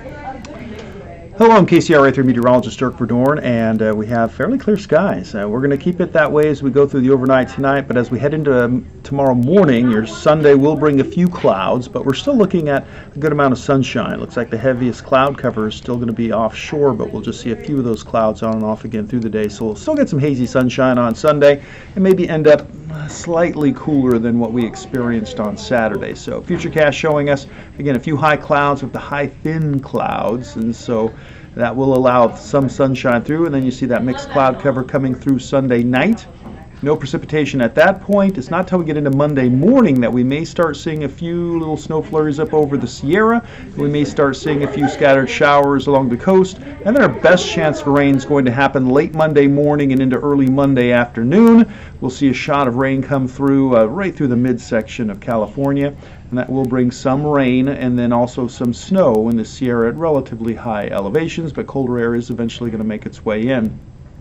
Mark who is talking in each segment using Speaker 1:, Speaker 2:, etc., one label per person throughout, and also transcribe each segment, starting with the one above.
Speaker 1: Hello, I'm KCRA3 meteorologist Dirk Verdorn, and we have fairly clear skies. We're going to keep it that way as we go through the overnight tonight, but as we head into tomorrow morning, your Sunday will bring a few clouds, but we're still looking at a good amount of sunshine. It looks like the heaviest cloud cover is still going to be offshore, but we'll just see a few of those clouds on and off again through the day, so we'll still get some hazy sunshine on Sunday and maybe end up slightly cooler than what we experienced on Saturday. So Futurecast showing us, again, a few high clouds with the high thin clouds, and so that will allow some sunshine through, and then you see that mixed cloud cover coming through Sunday night. No precipitation at that point. It's not till we get into Monday morning that we may start seeing a few little snow flurries up over the Sierra. We may start seeing a few scattered showers along the coast, and then our best chance for rain is going to happen late Monday morning and into early Monday afternoon. We'll see a shot of rain come through right through the midsection of California, and that will bring some rain and then also some snow in the Sierra at relatively high elevations, but colder air is eventually going to make its way in.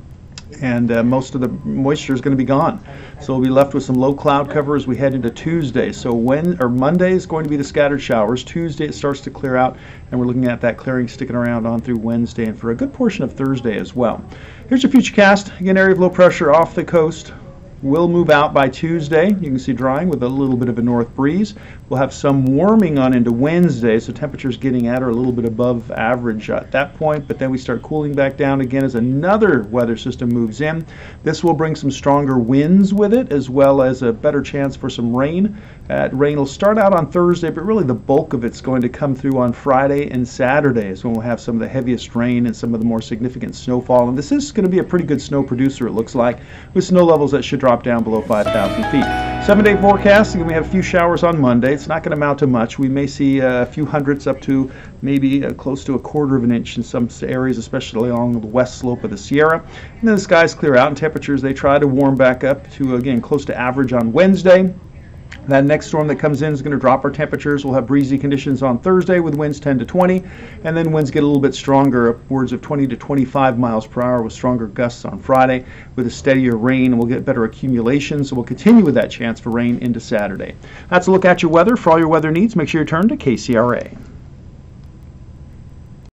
Speaker 1: And most of the moisture is going to be gone. So we'll be left with some low cloud cover as we head into Tuesday. So Monday is going to be the scattered showers. Tuesday it starts to clear out, and we're looking at that clearing sticking around on through Wednesday and for a good portion of Thursday as well. Here's your Futurecast. Again, area of low pressure off the coast will move out by Tuesday. You can see drying with a little bit of a north breeze. We'll have some warming on into Wednesday, so temperatures getting at or a little bit above average at that point, but then we start cooling back down again as another weather system moves in. This will bring some stronger winds with it, as well as a better chance for some rain. Rain will start out on Thursday, but really the bulk of it's going to come through on Friday and Saturday is when we'll have some of the heaviest rain and some of the more significant snowfall. And this is going to be a pretty good snow producer, it looks like, with snow levels that should drop down below 5,000 feet. 7-day forecast, again, we have a few showers on Monday. It's not going to amount to much. We may see a few hundredths up to maybe close to 1/4 of an inch in some areas, especially along the west slope of the Sierra. And then the skies clear out and temperatures, they try to warm back up to, again, close to average on Wednesday. That next storm that comes in is going to drop our temperatures. We'll have breezy conditions on Thursday with winds 10 to 20, and then winds get a little bit stronger, upwards of 20 to 25 miles per hour with stronger gusts on Friday with a steadier rain, and we'll get better accumulation. So we'll continue with that chance for rain into Saturday. That's a look at your weather. For all your weather needs, make sure you turn to KCRA.